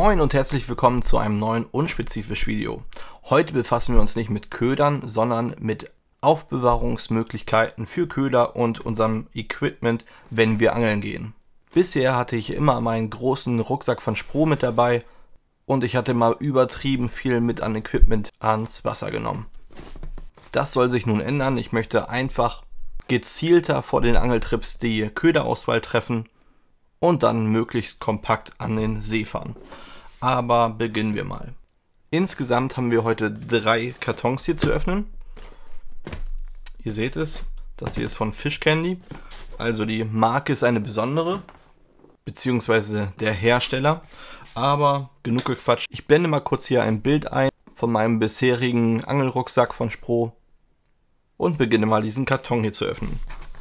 Moin und herzlich willkommen zu einem neuen unspezifischen Video. Heute befassen wir uns nicht mit Ködern, sondern mit Aufbewahrungsmöglichkeiten für Köder und unserem Equipment, wenn wir angeln gehen. Bisher hatte ich immer meinen großen Rucksack von Spro mit dabei und ich hatte mal übertrieben viel mit an Equipment ans Wasser genommen. Das soll sich nun ändern. Ich möchte einfach gezielter vor den Angeltrips die Köderauswahl treffen und dann möglichst kompakt an den See fahren. Aber beginnen wir mal. Insgesamt haben wir heute 3 Kartons hier zu öffnen. Ihr seht es, das hier ist von Fish Candy. Also die Marke ist eine besondere, beziehungsweise der Hersteller. Aber genug gequatscht. Ich blende mal kurz hier ein Bild ein von meinem bisherigen Angelrucksack von Spro und beginne mal diesen Karton hier zu öffnen.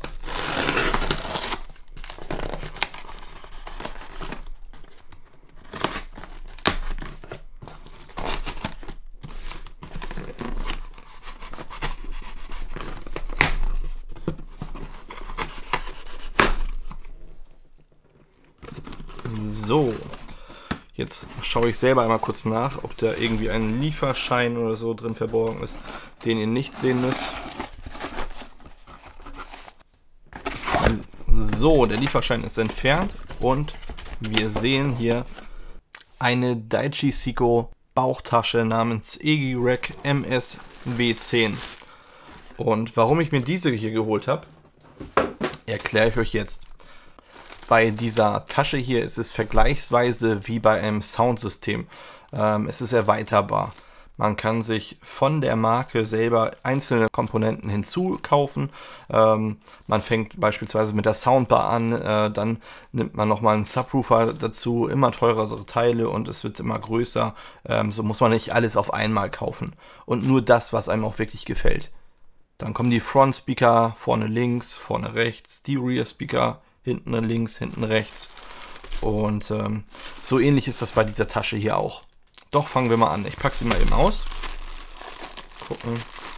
So, jetzt schaue ich selber einmal kurz nach, ob da irgendwie ein Lieferschein oder so drin verborgen ist, den ihr nicht sehen müsst. So, der Lieferschein ist entfernt und wir sehen hier eine Daiichi Siko Bauchtasche namens Egirec MS W10. Und warum ich mir diese hier geholt habe, erkläre ich euch jetzt. Bei dieser Tasche hier ist es vergleichsweise wie bei einem Soundsystem. Es ist erweiterbar. Man kann sich von der Marke selber einzelne Komponenten hinzukaufen. Man fängt beispielsweise mit der Soundbar an, dann nimmt man nochmal einen Subwoofer dazu, immer teurere Teile und es wird immer größer. So muss man nicht alles auf einmal kaufen und nur das, was einem auch wirklich gefällt. Dann kommen die Front Speaker, vorne links, vorne rechts, die Rear Speaker, hinten links, hinten rechts. Und so ähnlich ist das bei dieser Tasche hier auch. Doch, fangen wir mal an. Ich packe sie mal eben aus. Gucken.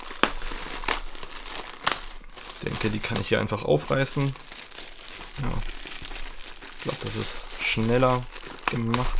Ich denke, die kann ich hier einfach aufreißen. Ja. Ich glaube, das ist schneller gemacht.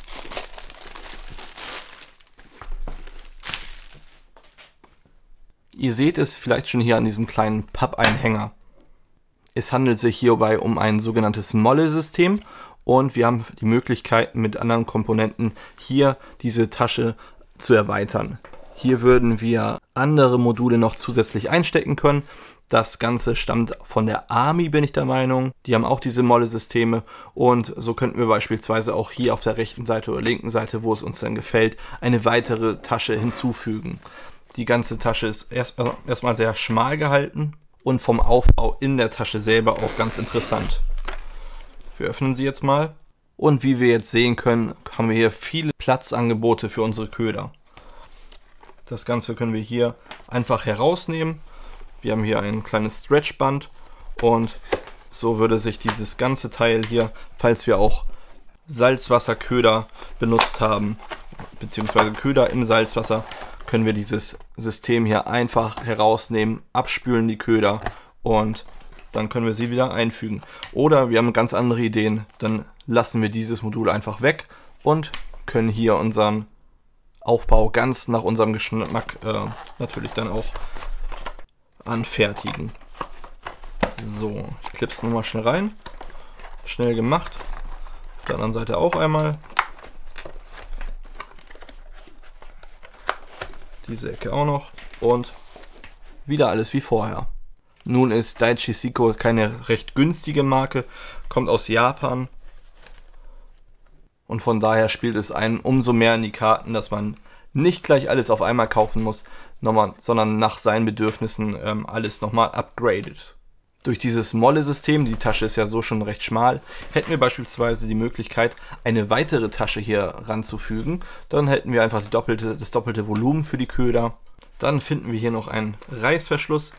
Ihr seht es vielleicht schon hier an diesem kleinen Pappeinhänger. Es handelt sich hierbei um ein sogenanntes Molle-System und wir haben die Möglichkeit, mit anderen Komponenten hier diese Tasche zu erweitern. Hier würden wir andere Module noch zusätzlich einstecken können. Das Ganze stammt von der Army, bin ich der Meinung. Die haben auch diese Molle-Systeme und so könnten wir beispielsweise auch hier auf der rechten Seite oder linken Seite, wo es uns dann gefällt, eine weitere Tasche hinzufügen. Die ganze Tasche ist erstmal sehr schmal gehalten. Und vom Aufbau in der Tasche selber auch ganz interessant. Wir öffnen sie jetzt mal. Und wie wir jetzt sehen können, haben wir hier viele Platzangebote für unsere Köder. Das Ganze können wir hier einfach herausnehmen. Wir haben hier ein kleines Stretchband. Und so würde sich dieses ganze Teil hier, falls wir auch Salzwasserköder benutzt haben, beziehungsweise Köder im Salzwasser, können wir dieses System hier einfach herausnehmen, abspülen die Köder und dann können wir sie wieder einfügen. Oder wir haben ganz andere Ideen, dann lassen wir dieses Modul einfach weg und können hier unseren Aufbau ganz nach unserem Geschmack natürlich dann auch anfertigen. So, ich klippe es nochmal schnell rein. Schnell gemacht. Auf der anderen Seite auch einmal. Diese Ecke auch noch und wieder alles wie vorher. Nun ist Daiichi Siko keine recht günstige Marke, kommt aus Japan und von daher spielt es einem umso mehr in die Karten, dass man nicht gleich alles auf einmal kaufen muss, sondern nach seinen Bedürfnissen alles nochmal upgradet. Durch dieses Molle-System, die Tasche ist ja so schon recht schmal, hätten wir beispielsweise die Möglichkeit, eine weitere Tasche hier ranzufügen. Dann hätten wir einfach das doppelte Volumen für die Köder. Dann finden wir hier noch einen Reißverschluss.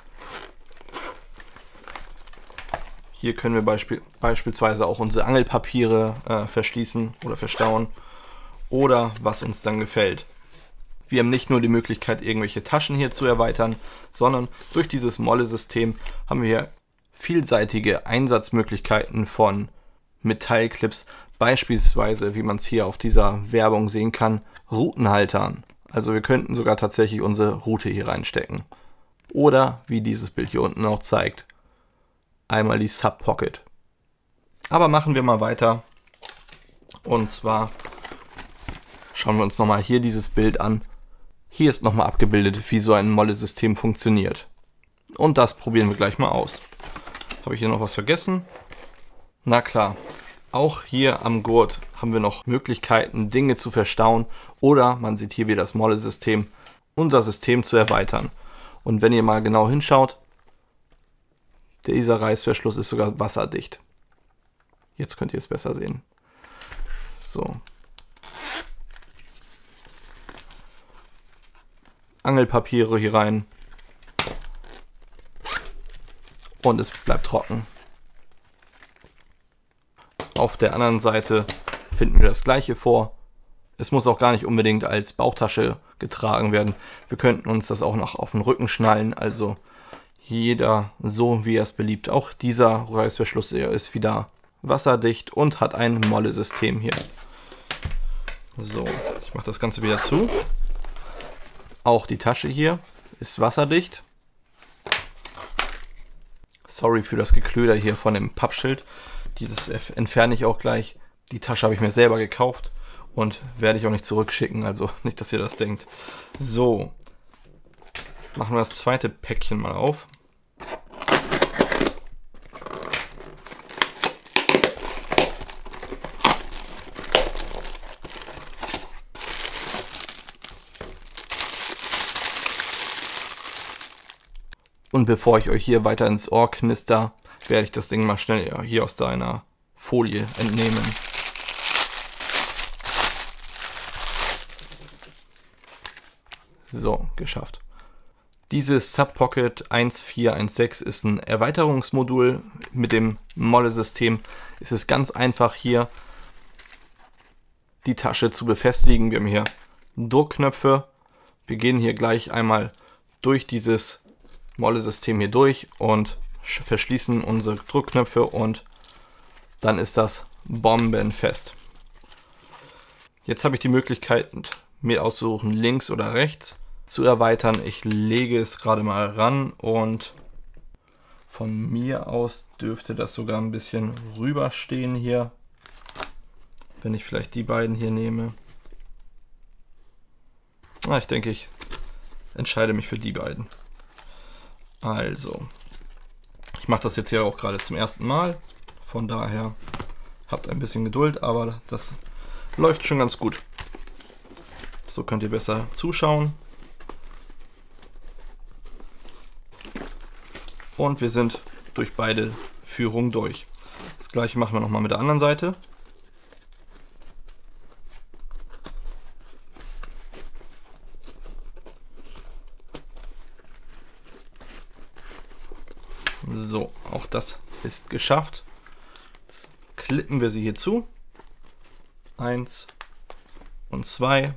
Hier können wir beispielsweise auch unsere Angelpapiere verschließen oder verstauen oder was uns dann gefällt. Wir haben nicht nur die Möglichkeit, irgendwelche Taschen hier zu erweitern, sondern durch dieses Molle-System haben wir vielseitige Einsatzmöglichkeiten von Metallclips, beispielsweise, wie man es hier auf dieser Werbung sehen kann, Routenhaltern. Also wir könnten sogar tatsächlich unsere Route hier reinstecken. Oder, wie dieses Bild hier unten auch zeigt, einmal die Sub-Pocket. Aber machen wir mal weiter. Und zwar schauen wir uns nochmal hier dieses Bild an. Hier ist nochmal abgebildet, wie so ein Molle-System funktioniert. Und das probieren wir gleich mal aus. Habe ich hier noch was vergessen? Na klar, auch hier am Gurt haben wir noch Möglichkeiten, Dinge zu verstauen. Oder man sieht hier wieder das Molle-System, unser System zu erweitern. Und wenn ihr mal genau hinschaut, dieser Reißverschluss ist sogar wasserdicht. Jetzt könnt ihr es besser sehen. So. Angelpapiere hier rein. Und es bleibt trocken. Auf der anderen Seite finden wir das gleiche vor. Es muss auch gar nicht unbedingt als Bauchtasche getragen werden. Wir könnten uns das auch noch auf den Rücken schnallen. Also jeder so, wie er es beliebt. Auch dieser Reißverschluss ist wieder wasserdicht und hat ein Molle-System hier. So, ich mache das Ganze wieder zu. Auch die Tasche hier ist wasserdicht. Sorry für das Geklöder hier von dem Pappschild. Das entferne ich auch gleich. Die Tasche habe ich mir selber gekauft und werde ich auch nicht zurückschicken. Also nicht, dass ihr das denkt. So, machen wir das zweite Päckchen mal auf. Und bevor ich euch hier weiter ins Ohr knister, werde ich das Ding mal schnell hier aus deiner Folie entnehmen. So, geschafft. Dieses Sub-Pocket 1416 ist ein Erweiterungsmodul. Mit dem Molle-System ist es ganz einfach, hier die Tasche zu befestigen. Wir haben hier Druckknöpfe. Wir gehen hier gleich einmal durch dieses Molle-System hier durch und verschließen unsere Druckknöpfe und dann ist das bombenfest. Jetzt habe ich die Möglichkeit, mir auszusuchen, links oder rechts zu erweitern. Ich lege es gerade mal ran und von mir aus dürfte das sogar ein bisschen rüber stehen hier, wenn ich vielleicht die beiden hier nehme. Ich denke, ich entscheide mich für die beiden. Also, ich mache das jetzt hier auch gerade zum ersten Mal, von daher habt ein bisschen Geduld, aber das läuft schon ganz gut. So könnt ihr besser zuschauen. Und wir sind durch beide Führungen durch. Das gleiche machen wir nochmal mit der anderen Seite. So, auch das ist geschafft. Jetzt klippen wir sie hier zu. 1 und 2.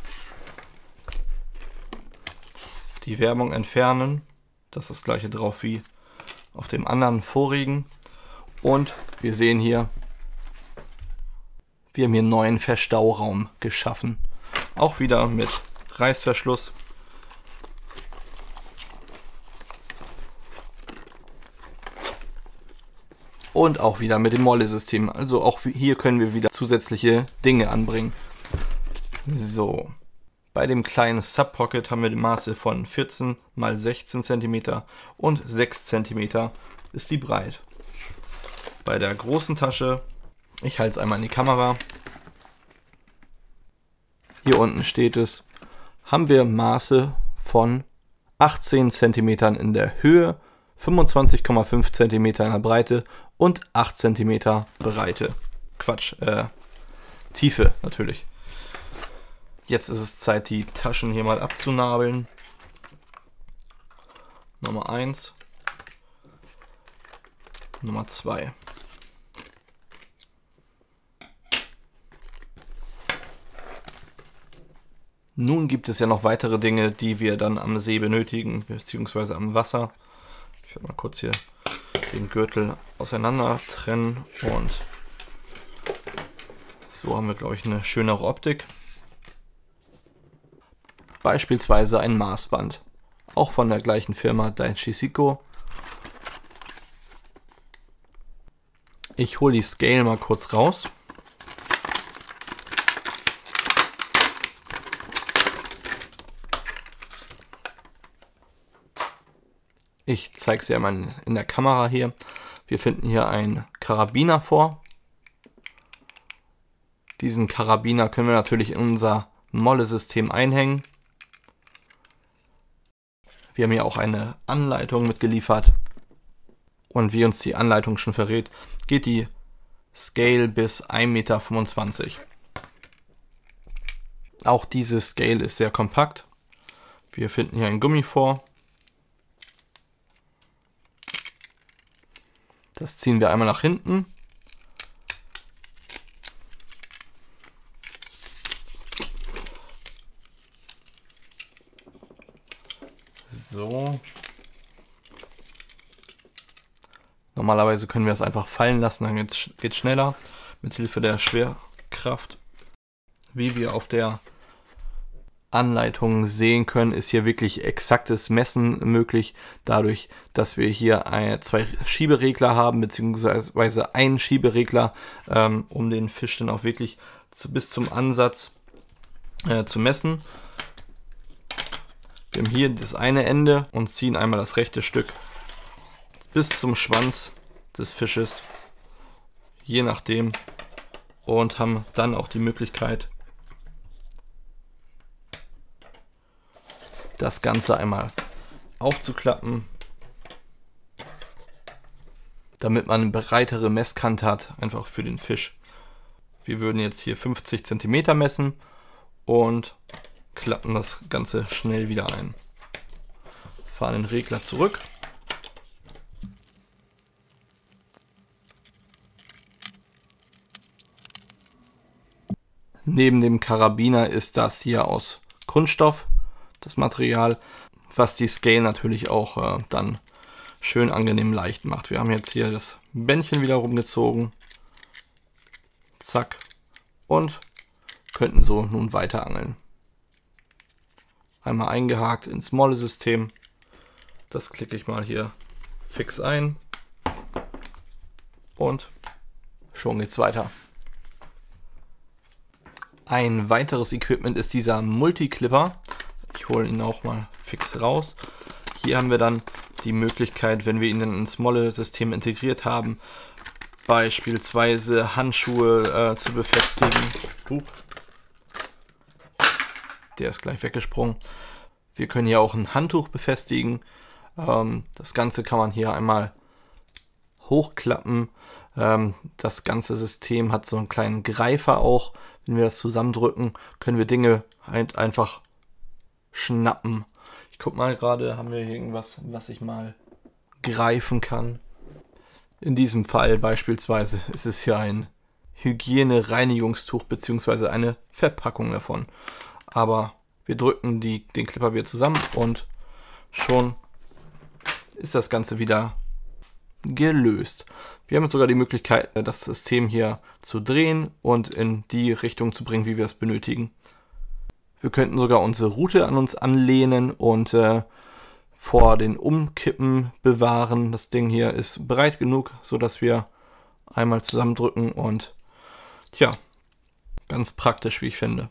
Die Werbung entfernen. Das ist das gleiche drauf wie auf dem anderen vorigen. Und wir sehen hier, wir haben hier einen neuen Verstauraum geschaffen. Auch wieder mit Reißverschluss. Und auch wieder mit dem Molle-System. Also auch hier können wir wieder zusätzliche Dinge anbringen. So. Bei dem kleinen Sub-Pocket haben wir die Maße von 14 x 16 cm und 6 cm ist die breit. Bei der großen Tasche, ich halte es einmal in die Kamera, hier unten steht es, haben wir Maße von 18 cm in der Höhe, 25,5 cm in der Breite und 8 cm Breite. Tiefe natürlich. Jetzt ist es Zeit, die Taschen hier mal abzunabeln. Nummer 1. Nummer 2. Nun gibt es ja noch weitere Dinge, die wir dann am See benötigen, beziehungsweise am Wasser. Ich werde mal kurz hier den Gürtel auseinander trennen und So haben wir, glaube ich, eine schönere Optik. Beispielsweise ein Maßband. Auch von der gleichen Firma Daiichi Seiko. Ich hole die Scale mal kurz raus. Ich zeige es ja mal in der Kamera hier. Wir finden hier einen Karabiner vor. Diesen Karabiner können wir natürlich in unser Molle-System einhängen. Wir haben hier auch eine Anleitung mitgeliefert. Und wie uns die Anleitung schon verrät, geht die Scale bis 1,25 Meter. Auch diese Scale ist sehr kompakt. Wir finden hier ein Gummi vor. Das ziehen wir einmal nach hinten. So. Normalerweise können wir es einfach fallen lassen, dann geht es schneller mit Hilfe der Schwerkraft. Wie wir auf der Anleitung sehen können, ist hier wirklich exaktes Messen möglich, dadurch, dass wir hier zwei Schieberegler haben, beziehungsweise einen Schieberegler, um den Fisch dann auch wirklich bis zum Ansatz zu messen. Wir haben hier das eine Ende und ziehen einmal das rechte Stück bis zum Schwanz des Fisches, je nachdem, und haben dann auch die Möglichkeit, das Ganze einmal aufzuklappen, damit man eine breitere Messkante hat, einfach für den Fisch. Wir würden jetzt hier 50 cm messen und klappen das Ganze schnell wieder ein. Fahren den Regler zurück. Neben dem Karabiner ist das hier aus Kunststoff, das Material, was die Scale natürlich auch dann schön angenehm leicht macht. Wir haben jetzt hier das Bändchen wieder rumgezogen. Zack. Und könnten so nun weiter angeln. Einmal eingehakt ins Molle-System. Das klicke ich mal hier fix ein. Und schon geht's weiter. Ein weiteres Equipment ist dieser Multi-Clipper. Ich hole ihn auch mal fix raus. Hier haben wir dann die Möglichkeit, wenn wir ihn dann ins Molle-System integriert haben, beispielsweise Handschuhe zu befestigen. Der ist gleich weggesprungen. Wir können hier auch ein Handtuch befestigen. Das Ganze kann man hier einmal hochklappen. Das ganze System hat so einen kleinen Greifer auch. Wenn wir das zusammendrücken, können wir Dinge halt einfach schnappen. Ich guck mal gerade, haben wir hier irgendwas, was ich mal greifen kann. In diesem Fall beispielsweise ist es hier ein Hygiene-Reinigungstuch bzw. eine Verpackung davon. Aber wir drücken den Clipper wieder zusammen und schon ist das Ganze wieder gelöst. Wir haben jetzt sogar die Möglichkeit, das System hier zu drehen und in die Richtung zu bringen, wie wir es benötigen. Wir könnten sogar unsere Rute an uns anlehnen und vor den Umkippen bewahren. Das Ding hier ist breit genug, sodass wir einmal zusammendrücken und ja, ganz praktisch, wie ich finde.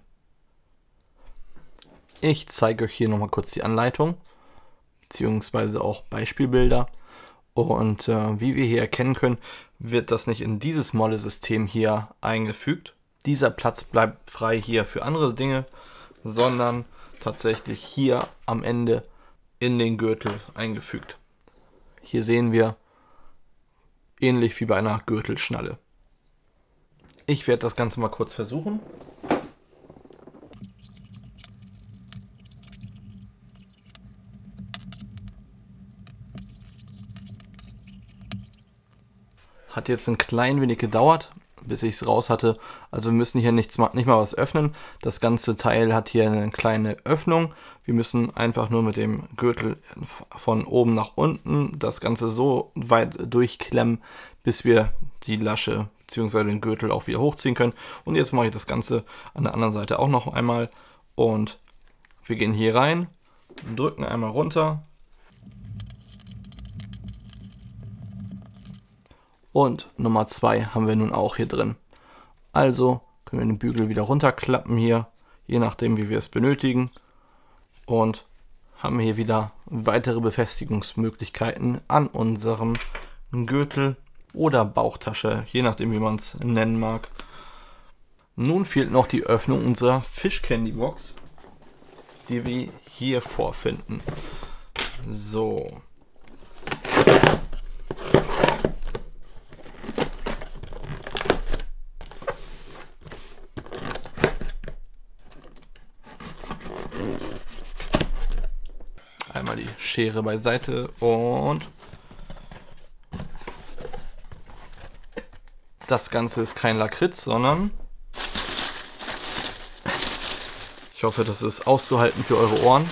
Ich zeige euch hier nochmal kurz die Anleitung, beziehungsweise auch Beispielbilder. Und wie wir hier erkennen können, wird das nicht in dieses Molle-System hier eingefügt. Dieser Platz bleibt frei hier für andere Dinge, sondern tatsächlich hier am Ende in den Gürtel eingefügt. Hier sehen wir ähnlich wie bei einer Gürtelschnalle. Ich werde das Ganze mal kurz versuchen. Hat jetzt ein klein wenig gedauert, bis ich es raus hatte. Also wir müssen hier nicht mal was öffnen. Das ganze Teil hat hier eine kleine Öffnung. Wir müssen einfach nur mit dem Gürtel von oben nach unten das Ganze so weit durchklemmen, bis wir die Lasche bzw. den Gürtel auch wieder hochziehen können. Und jetzt mache ich das Ganze an der anderen Seite auch noch einmal. Und wir gehen hier rein, drücken einmal runter. Und Nummer 2 haben wir nun auch hier drin. Also können wir den Bügel wieder runterklappen hier, je nachdem wie wir es benötigen. Und haben hier wieder weitere Befestigungsmöglichkeiten an unserem Gürtel oder Bauchtasche, je nachdem wie man es nennen mag. Nun fehlt noch die Öffnung unserer Fish Candy Box, die wir hier vorfinden. So. Einmal die Schere beiseite und das Ganze ist kein Lakritz, sondern ich hoffe, das ist auszuhalten für eure Ohren.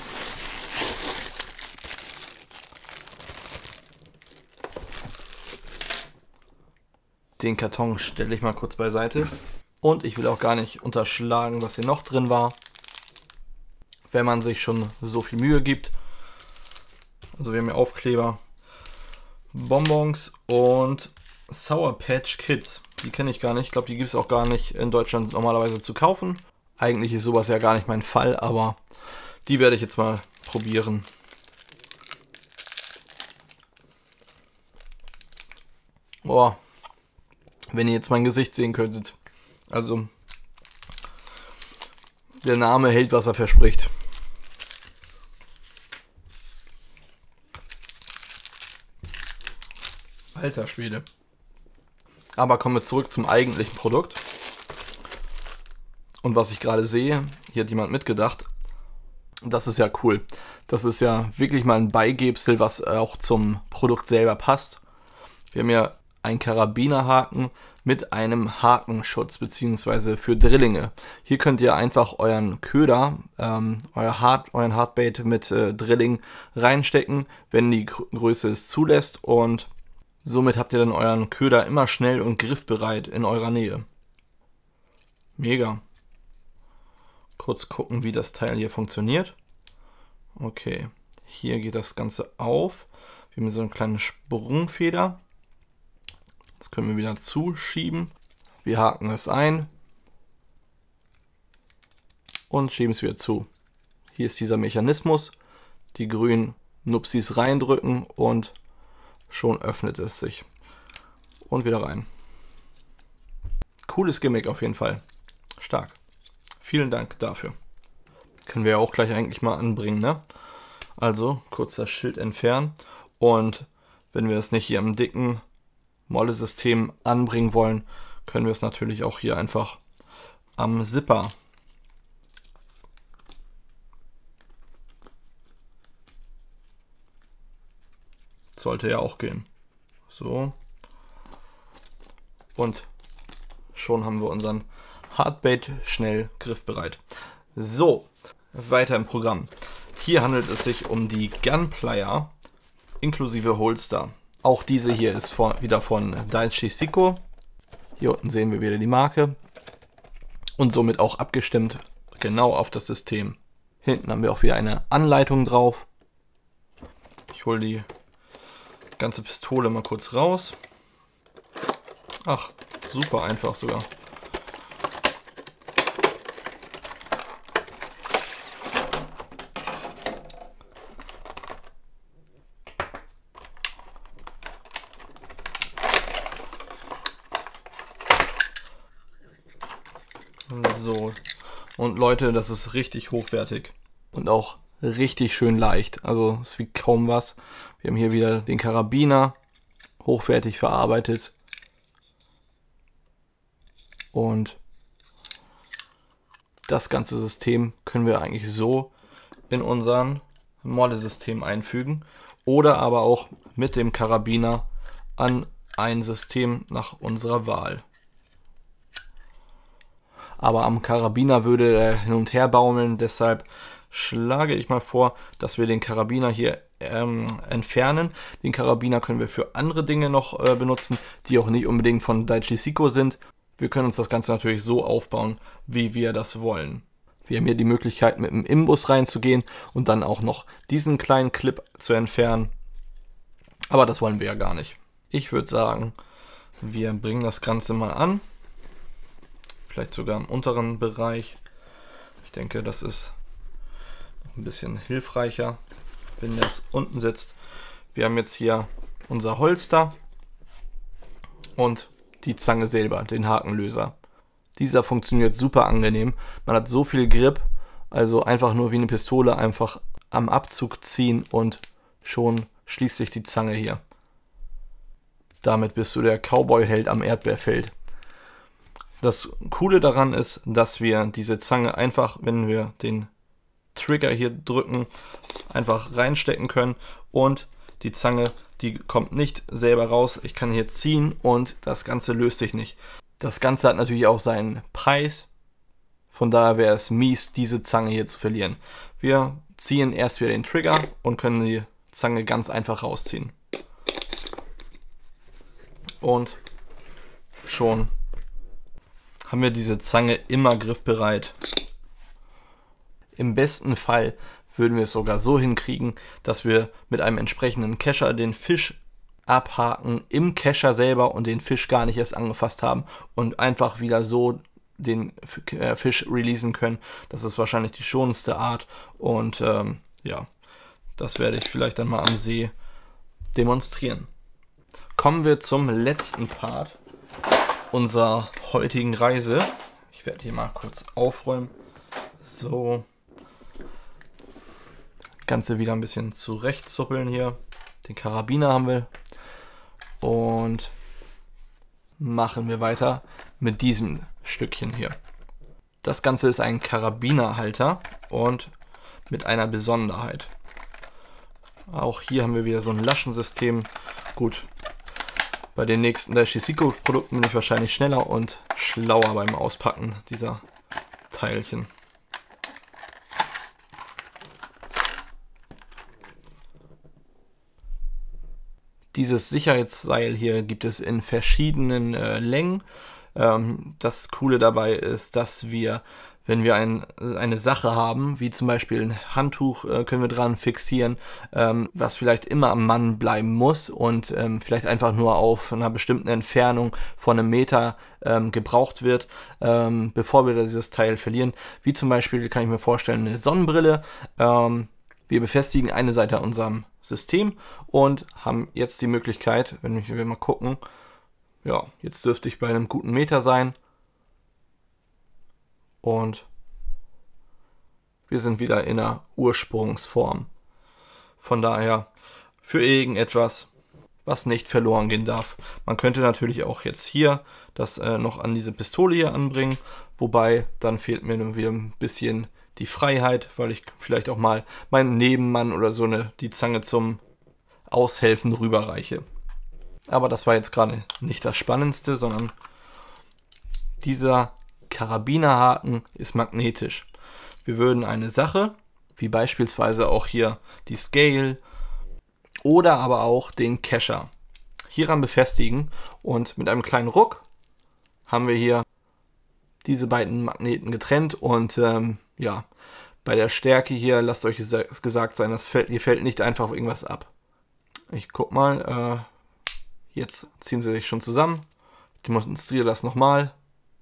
Den Karton stelle ich mal kurz beiseite und ich will auch gar nicht unterschlagen, was hier noch drin war, wenn man sich schon so viel Mühe gibt. Also wir haben hier Aufkleber, Bonbons und Sour Patch Kids. Die kenne ich gar nicht. Ich glaube, die gibt es auch gar nicht in Deutschland normalerweise zu kaufen. Eigentlich ist sowas ja gar nicht mein Fall, aber die werde ich jetzt mal probieren. Boah, wenn ihr jetzt mein Gesicht sehen könntet. Also, der Name hält, was er verspricht. Alter Schwede. Aber kommen wir zurück zum eigentlichen Produkt. Und was ich gerade sehe, hier hat jemand mitgedacht. Das ist ja cool. Das ist ja wirklich mal ein Beigebsel, was auch zum Produkt selber passt. Wir haben ja einen Karabinerhaken mit einem Hakenschutz bzw. für Drillinge. Hier könnt ihr einfach euren Köder, euren Hardbait mit Drilling reinstecken, wenn die Größe es zulässt, und somit habt ihr dann euren Köder immer schnell und griffbereit in eurer Nähe. Mega. Kurz gucken, wie das Teil hier funktioniert. Okay, hier geht das Ganze auf. Wir haben so eine kleine Sprungfeder. Das können wir wieder zuschieben. Wir haken es ein und schieben es wieder zu. Hier ist dieser Mechanismus. Die grünen Nupsis reindrücken und schon öffnet es sich. Und wieder rein. Cooles Gimmick auf jeden Fall. Stark. Vielen Dank dafür. Können wir ja auch gleich eigentlich mal anbringen, ne? Also kurz das Schild entfernen. Und wenn wir es nicht hier im dicken Molle-System anbringen wollen, können wir es natürlich auch hier einfach am Zipper sollte ja auch gehen. So. Und schon haben wir unseren Hardbait schnell griffbereit. So, weiter im Programm. Hier handelt es sich um die Gunpla inklusive Holster. Auch diese hier ist wieder von Daiichi Siko. Hier unten sehen wir wieder die Marke. Und somit auch abgestimmt genau auf das System. Hinten haben wir auch wieder eine Anleitung drauf. Ich hole die ganze Pistole mal kurz raus. Ach, super einfach sogar. So, und Leute, das ist richtig hochwertig und auch richtig schön leicht, also es wiegt kaum was. Wir haben hier wieder den Karabiner, hochwertig verarbeitet, und das ganze System können wir eigentlich so in unseren Molle-System einfügen oder aber auch mit dem Karabiner an ein System nach unserer Wahl. Aber am Karabiner würde er hin und her baumeln, deshalb schlage ich mal vor, dass wir den Karabiner hier entfernen. Den Karabiner können wir für andere Dinge noch benutzen, die auch nicht unbedingt von Daiichi Siko sind. Wir können uns das Ganze natürlich so aufbauen, wie wir das wollen. Wir haben hier die Möglichkeit, mit dem Imbus reinzugehen und dann auch noch diesen kleinen Clip zu entfernen. Aber das wollen wir ja gar nicht. Ich würde sagen, wir bringen das Ganze mal an. Vielleicht sogar im unteren Bereich. Ich denke, das ist noch ein bisschen hilfreicher, wenn das unten sitzt. Wir haben jetzt hier unser Holster und die Zange selber, den Hakenlöser. Dieser funktioniert super angenehm. Man hat so viel Grip, also einfach nur wie eine Pistole einfach am Abzug ziehen und schon schließt sich die Zange hier. Damit bist du der Cowboy-Held am Erdbeerfeld. Das Coole daran ist, dass wir diese Zange einfach, wenn wir den Trigger hier drücken, einfach reinstecken können und die Zange, die kommt nicht selber raus. Ich kann hier ziehen und das Ganze löst sich nicht. Das Ganze hat natürlich auch seinen Preis. Von daher wäre es mies, diese Zange hier zu verlieren. Wir ziehen erst wieder den Trigger und können die Zange ganz einfach rausziehen. Und schon haben wir diese Zange immer griffbereit. Im besten Fall würden wir es sogar so hinkriegen, dass wir mit einem entsprechenden Kescher den Fisch abhaken im Kescher selber und den Fisch gar nicht erst angefasst haben und einfach wieder so den Fisch releasen können. Das ist wahrscheinlich die schonendste Art und ja, das werde ich vielleicht dann mal am See demonstrieren. Kommen wir zum letzten Part unserer heutigen Reise. Ich werde hier mal kurz aufräumen. So. Ganze wieder ein bisschen zurechtzuppeln hier. Den Karabiner haben wir. Und machen wir weiter mit diesem Stückchen hier. Das Ganze ist ein Karabinerhalter und mit einer Besonderheit. Auch hier haben wir wieder so ein Laschensystem. Gut, bei den nächsten Daiichi Siko Produkten bin ich wahrscheinlich schneller und schlauer beim Auspacken dieser Teilchen. Dieses Sicherheitsseil hier gibt es in verschiedenen Längen. Das Coole dabei ist, dass wir, wenn wir eine Sache haben, wie zum Beispiel ein Handtuch, können wir dran fixieren, was vielleicht immer am Mann bleiben muss und vielleicht einfach nur auf einer bestimmten Entfernung von einem Meter gebraucht wird, bevor wir dieses Teil verlieren. Wie zum Beispiel, kann ich mir vorstellen, eine Sonnenbrille. Wir befestigen eine Seite an unserem System und haben jetzt die Möglichkeit, wenn wir mal gucken, ja, jetzt dürfte ich bei einem guten Meter sein und wir sind wieder in der Ursprungsform. Von daher für irgendetwas, was nicht verloren gehen darf. Man könnte natürlich auch jetzt hier das noch an diese Pistole hier anbringen, wobei dann fehlt mir dann wieder ein bisschen die Freiheit, weil ich vielleicht auch mal meinen Nebenmann oder so die Zange zum Aushelfen rüberreiche. Aber das war jetzt gerade nicht das Spannendste, sondern dieser Karabinerhaken ist magnetisch. Wir würden eine Sache, wie beispielsweise auch hier die Scale oder aber auch den Kescher, hieran befestigen und mit einem kleinen Ruck haben wir hier diese beiden Magneten getrennt und ja, bei der Stärke hier, lasst euch gesagt sein, hier fällt nicht einfach irgendwas ab. Ich guck mal, jetzt ziehen sie sich schon zusammen. Ich demonstriere das nochmal.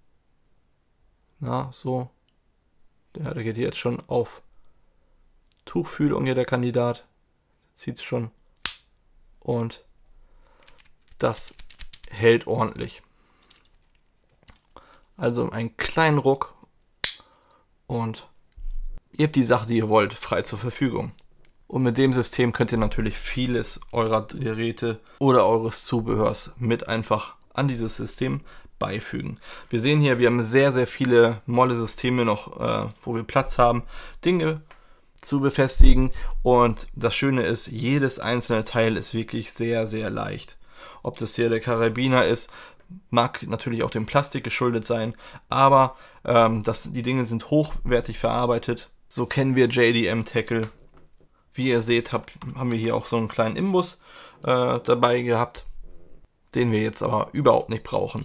Na, so. Ja, der geht jetzt schon auf Tuchfühlung hier, der Kandidat. Zieht schon. Und das hält ordentlich. Also einen kleinen Ruck und ihr habt die Sache, die ihr wollt, frei zur Verfügung. Und mit dem System könnt ihr natürlich vieles eurer Geräte oder eures Zubehörs mit einfach an dieses System beifügen. Wir sehen hier, wir haben sehr, sehr viele Molle-Systeme noch, wo wir Platz haben, Dinge zu befestigen. Und das Schöne ist, jedes einzelne Teil ist wirklich sehr, sehr leicht. Ob das hier der Karabiner ist, mag natürlich auch dem Plastik geschuldet sein, aber die Dinge sind hochwertig verarbeitet. So kennen wir JDM Tackle Wie ihr seht, haben wir hier auch so einen kleinen Imbus dabei gehabt, den wir jetzt aber überhaupt nicht brauchen.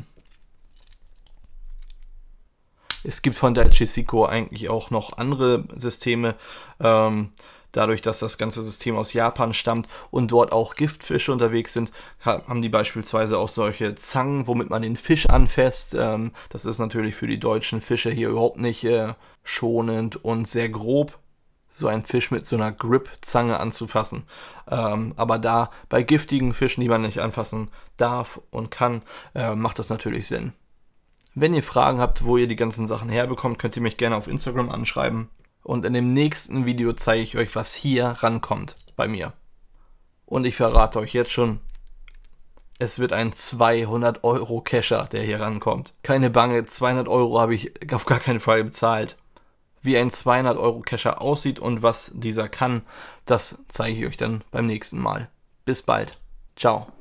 Es gibt von Daiichi Seiko eigentlich auch noch andere Systeme, dadurch, dass das ganze System aus Japan stammt und dort auch Giftfische unterwegs sind, haben die beispielsweise auch solche Zangen, womit man den Fisch anfasst. Das ist natürlich für die deutschen Fische hier überhaupt nicht schonend und sehr grob, so einen Fisch mit so einer Grip-Zange anzufassen. Aber da bei giftigen Fischen, die man nicht anfassen darf und kann, macht das natürlich Sinn. Wenn ihr Fragen habt, wo ihr die ganzen Sachen herbekommt, könnt ihr mich gerne auf Instagram anschreiben. Und in dem nächsten Video zeige ich euch, was hier rankommt bei mir. Und ich verrate euch jetzt schon, es wird ein 200 € Kescher, der hier rankommt. Keine Bange, 200 € habe ich auf gar keinen Fall bezahlt. Wie ein 200 € Kescher aussieht und was dieser kann, das zeige ich euch dann beim nächsten Mal. Bis bald. Ciao.